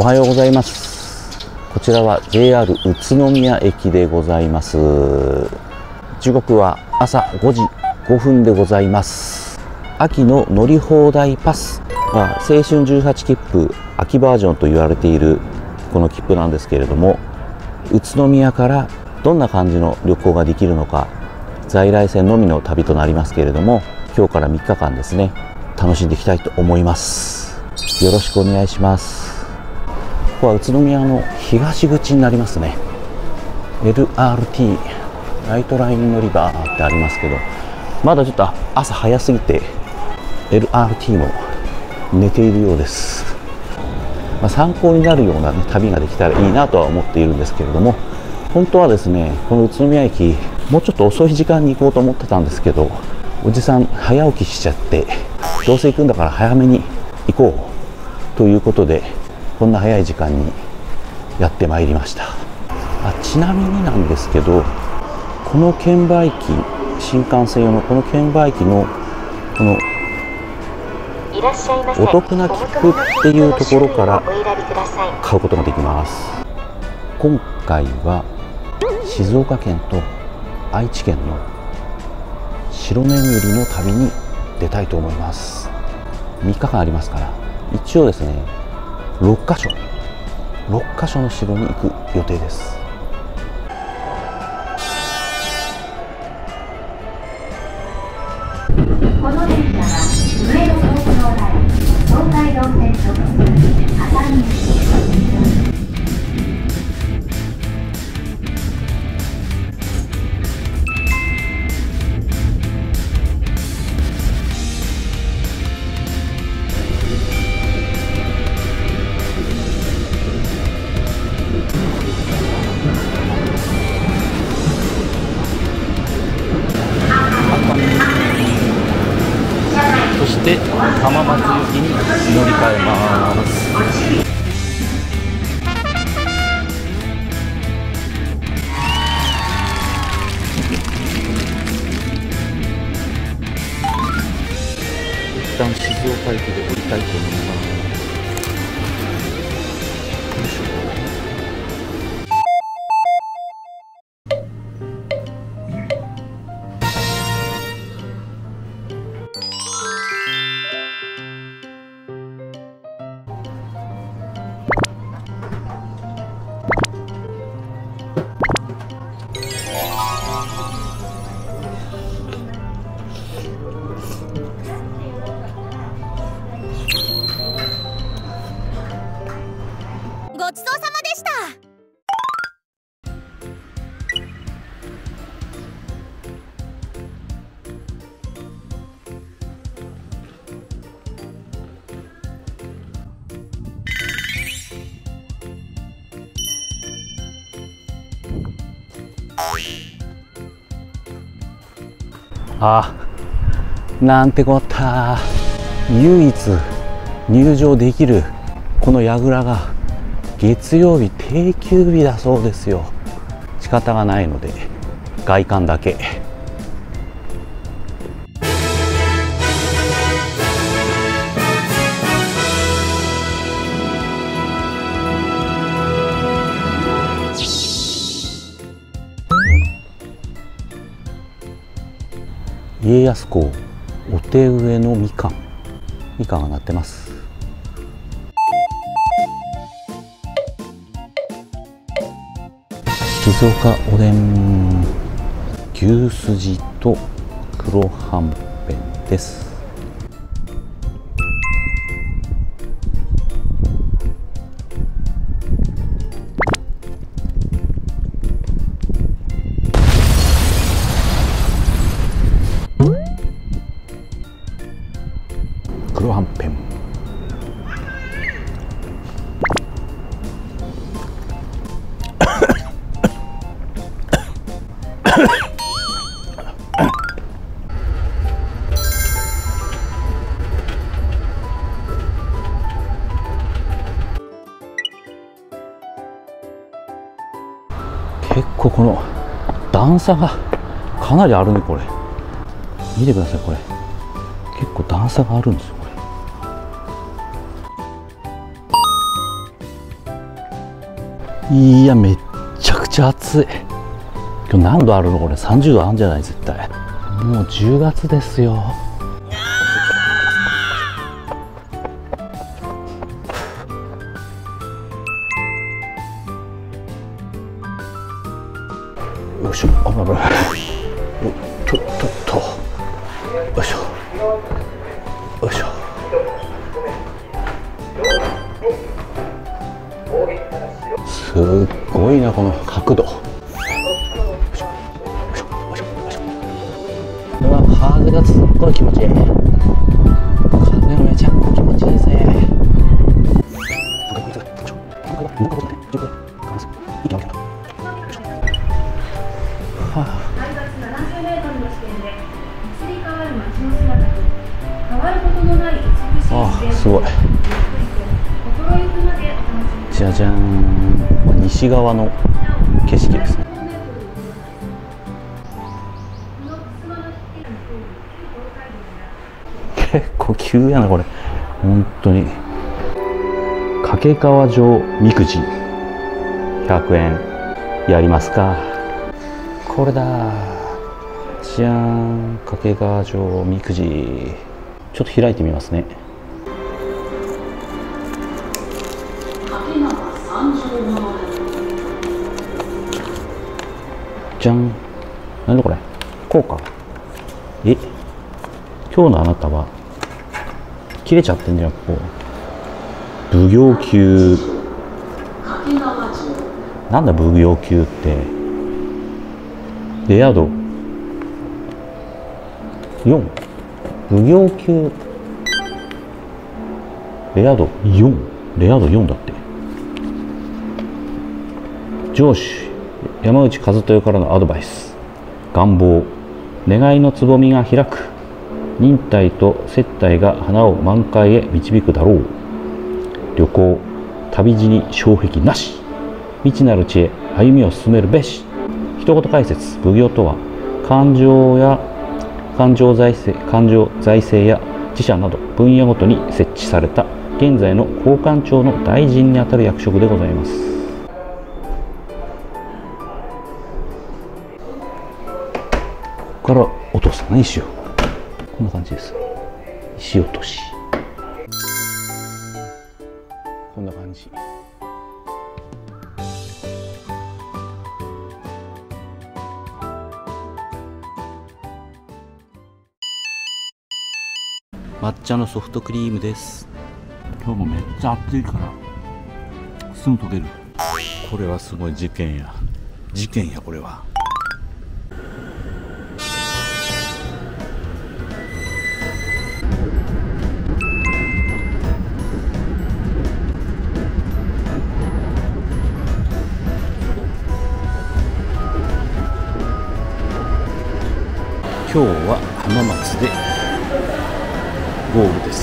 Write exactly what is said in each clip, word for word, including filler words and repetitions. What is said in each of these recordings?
おはようございます。こちらは ジェイアール 宇都宮駅でございます。時刻は朝ごじごふんでございます。秋の乗り放題パスは青春じゅうはち切符秋バージョンと言われているこの切符なんですけれども、宇都宮からどんな感じの旅行ができるのか、在来線のみの旅となりますけれども、今日からみっかかんですね、楽しんでいきたいと思います。よろしくお願いします。ここは宇都宮の東口になりますね。 エルアールティー ライトライン乗り場ってありますけど、まだちょっと朝早すぎて エルアールティー も寝ているようです。まあ、参考になるような、ね、旅ができたらいいなとは思っているんですけれども、本当はですね、この宇都宮駅もうちょっと遅い時間に行こうと思ってたんですけど、おじさん早起きしちゃって、どうせ行くんだから早めに行こうということで、こんな早い時間にやってまいりました。あ、ちなみになんですけど、この券売機、新幹線用のこの券売機のこのお得な切符っていうところから買うことができます。今回は静岡県と愛知県の城巡りの旅に出たいと思います。みっかかんありますから、一応ですねろっかしょろっかしょの城に行く予定です。 この電車は上野東京ライン東海道線特急熱海駅。 そして浜松行きに乗り換えます。一旦静岡駅で降りたいと思います。よいしょ。 ごちそうさまでした。 あ、なんてこった。唯一入場できるこの櫓が月曜日定休日だそうですよ。仕方がないので外観だけ。家康公お手植えのみかん、みかんがなってます。静岡おでん、牛すじと黒はんぺんです。黒はんぺん。結構この段差がかなりあるね。これ見てください。これ結構段差があるんですよ。これいや、めっちゃくちゃ暑い。今日何度あるのこれ。さんじゅうどあるんじゃない絶対。もうじゅうがつですよ。よいしょ、危ない危ない。おとっとっと。よいしょ。よいしょ。すっごいなこの角度。よいしょよいしょよいしょよいしょ。うわ、風がすっごい気持ちいい。風がめちゃくちゃ気持ちいいですね。 海抜ななじゅうメートルの地点で移り変わる街の姿と変わることのない美しい自然をゆっくりと心ゆくまでお楽しみください。 じゃじゃーん、西側の景色ですね。結構急やなこれ本当に。掛川城みくじひゃくえんやりますか。これだー、じゃーん、掛川城みくじ。ちょっと開いてみますね。じゃん。なんだこれ。こうか。え、今日のあなたは切れちゃってんじゃん。こう奉行級。なんだ奉行級って。レア度よん。奉行級レア度よん。レア度よんだって。上司山内和豊からのアドバイス。願望、願いのつぼみが開く。忍耐と接待が花を満開へ導くだろう。旅行、旅路に障壁なし。未知なる地へ歩みを進めるべし。一言解説。奉行とは勘定や勘定財政、勘定財政や自社など分野ごとに設置された現在の公官庁の大臣にあたる役職でございます。ここから落とすね、石を。こんな感じです。石落とし。こんな感じ。抹茶のソフトクリームです。今日もめっちゃ暑いからすぐ溶ける。これはすごい事件や。事件やこれは。今日は浜松でゴールです。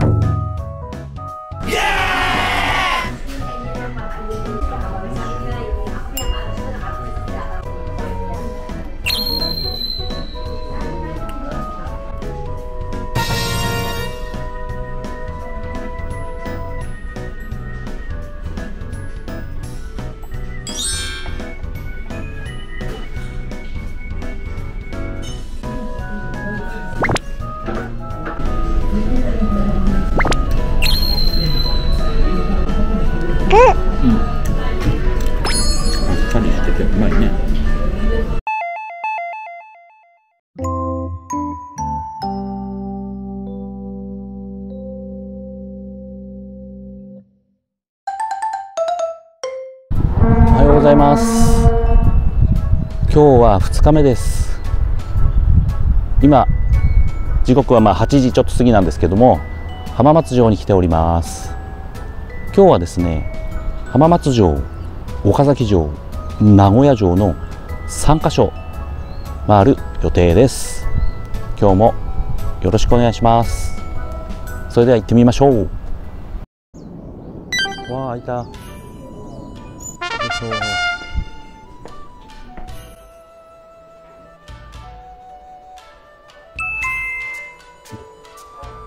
うん、あっさりしててうまいね。おはようございます。今日はふつかめです。今時刻はまあはちじちょっと過ぎなんですけども、浜松城に来ております。今日はですね、浜松城、岡崎城、名古屋城のさんかしょ回る予定です。今日もよろしくお願いします。それでは行ってみましょう。わあ、開いた。よいしょ。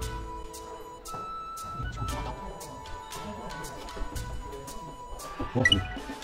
お、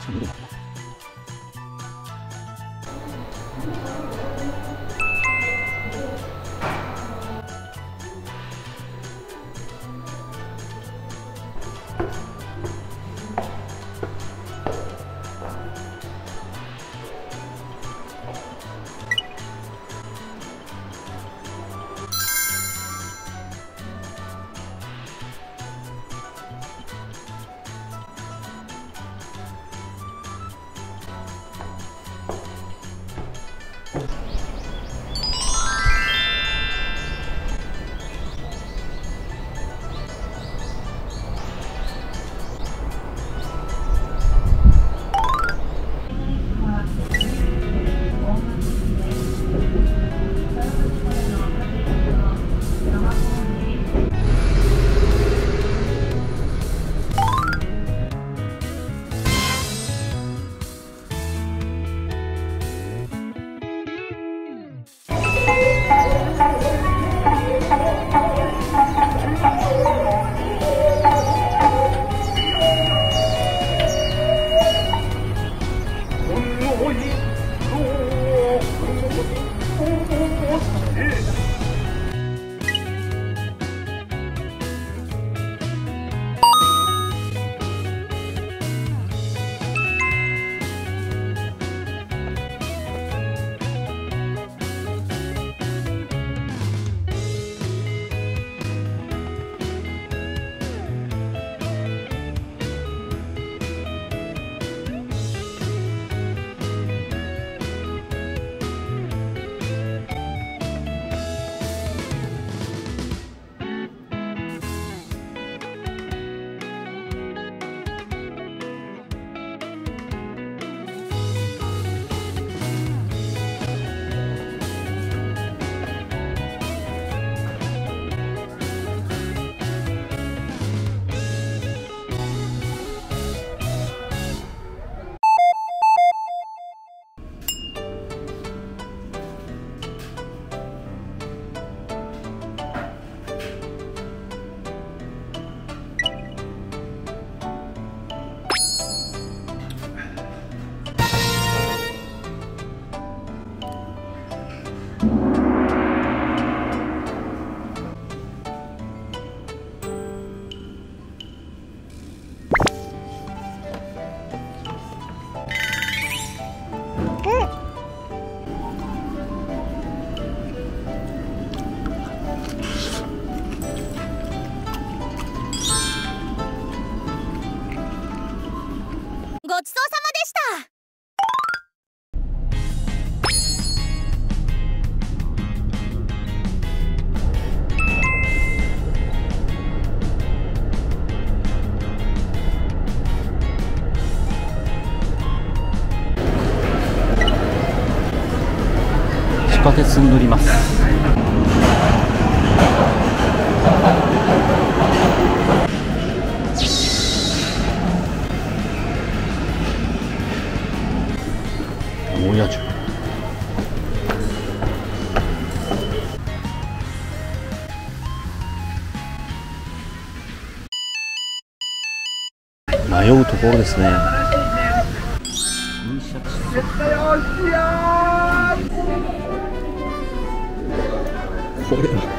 ごちそうさまでした。 地下鉄に乗ります。名古屋城。迷うところですね。これは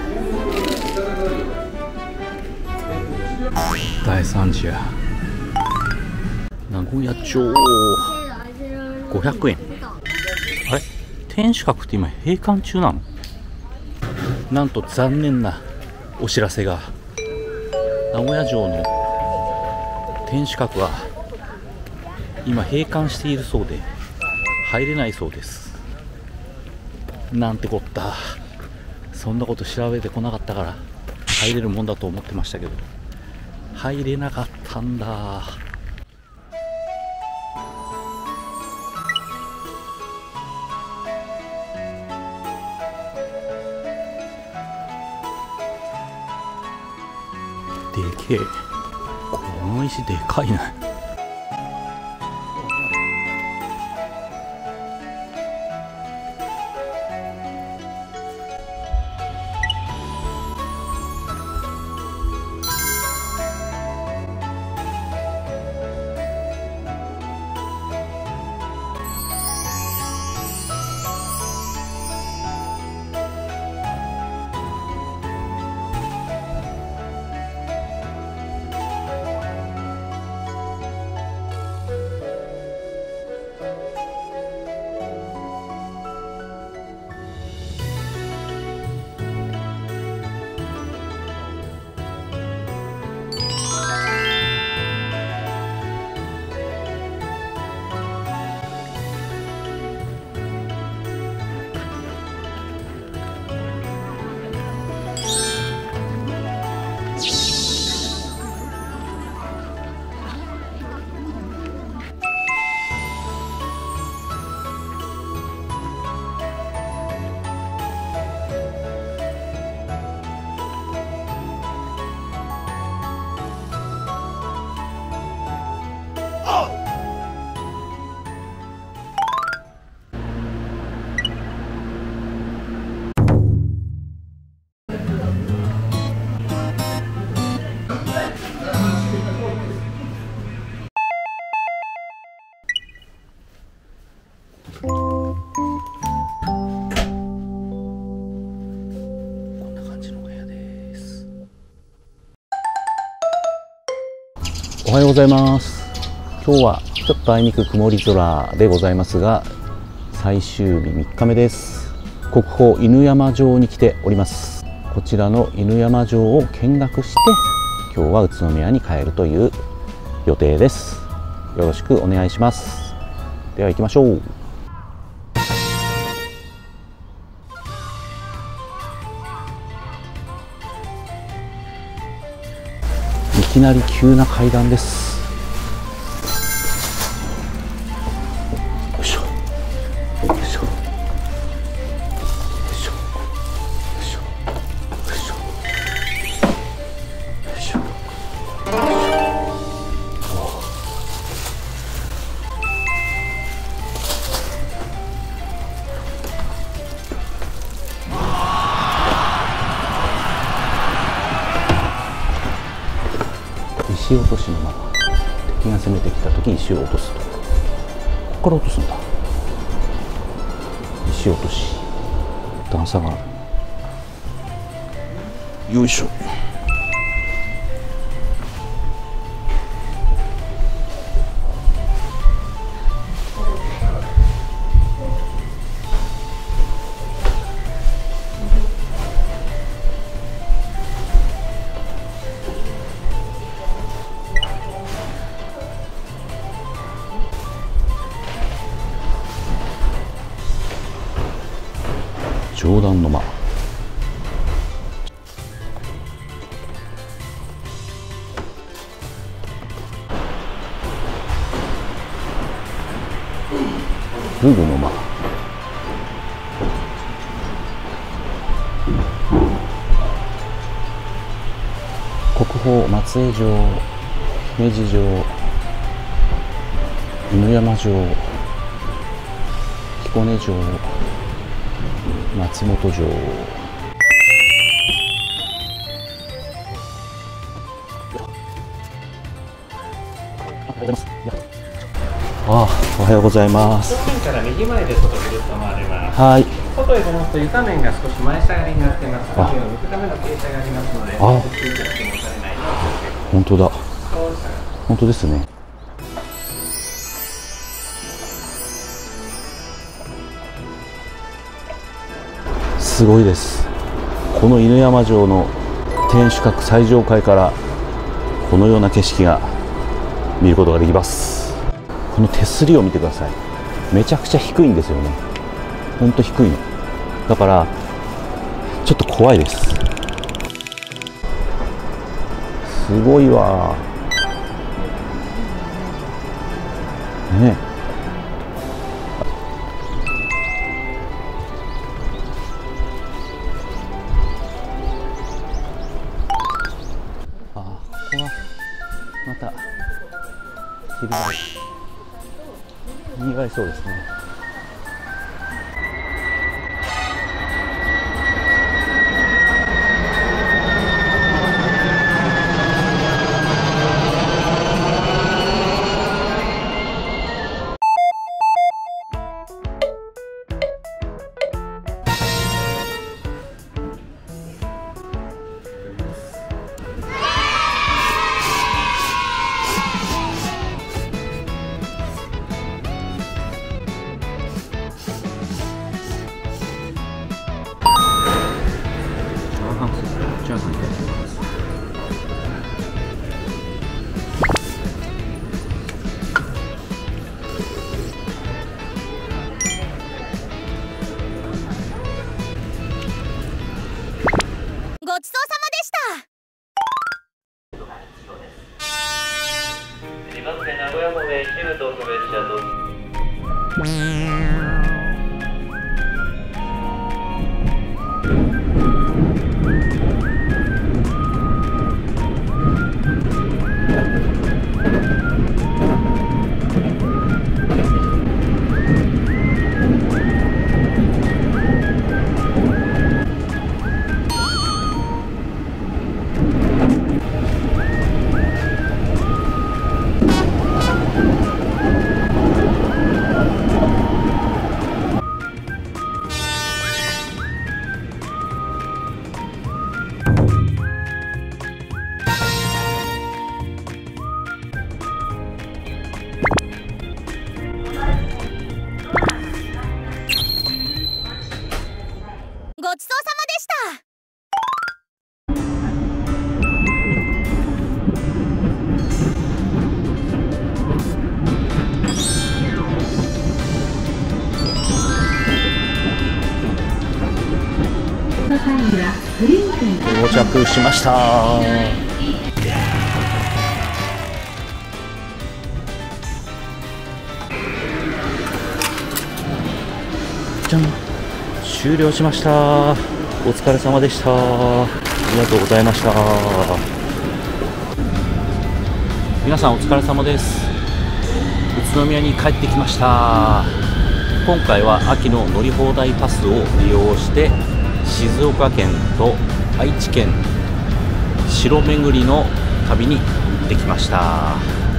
大惨事や。名古屋城ごひゃくえん。あれ、天守閣って今閉館中なの？なんと残念なお知らせが、名古屋城の天守閣は今閉館しているそうで入れないそうです。なんてこった。そんなこと調べてこなかったから入れるもんだと思ってましたけど、入れなかったんだ。でけえ。この石でかいな。 おはようございます。今日はちょっとあいにく曇り空でございますが、最終日みっかめです。国宝犬山城に来ております。こちらの犬山城を見学して、今日は宇都宮に帰るという予定です。よろしくお願いします。では行きましょう。いきなり急な階段です。よいしょよいしょよいしょよいしょよいしょよいしょ。石落としのまま敵が攻めてきた時石を落とすと、ここから落とすんだ。石落とし段差がある。よいしょ。上段の間。武具の間。国宝松江城、姫路城、犬山城、彦根城、松本城。ああ、おはようございます。 正面から右前で外ぐるっと回ります。 はい。 外へ出ますと床面が少し前下がりになっています。髪を抜くための傾斜がありますので、 ああ、 注意して気持ちされないようにお気をつけください。 本当だ。 少し下がる。 本当ですね。すごいです。この犬山城の天守閣最上階からこのような景色が見ることができます。この手すりを見てください。めちゃくちゃ低いんですよね。ほんと低いのだからちょっと怖いです。すごいわね。ああ、ここはまた昼間にぎわいそうですね。チャーハンいただきます。 ごちそうさまでした。 にばんせ名古屋方面旧東北列車と到着しました。じゃん、終了しました。お疲れ様でした。ありがとうございました。皆さんお疲れ様です。宇都宮に帰ってきました。今回は秋の乗り放題パスを利用して静岡県と愛知県城巡りの旅に行ってきました。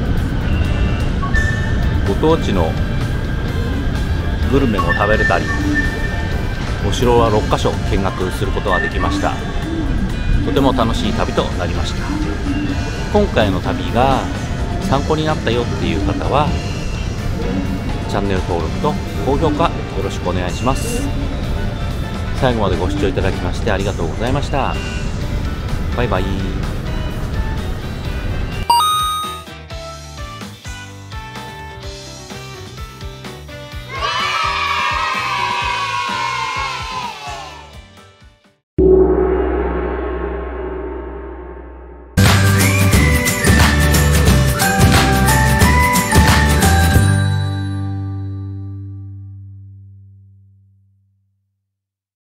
ご当地のグルメも食べれたり、お城はろっかしょ見学することができました。とても楽しい旅となりました。今回の旅が参考になったよっていう方はチャンネル登録と高評価よろしくお願いします。最後までご視聴いただきましてありがとうございました。バイバイ。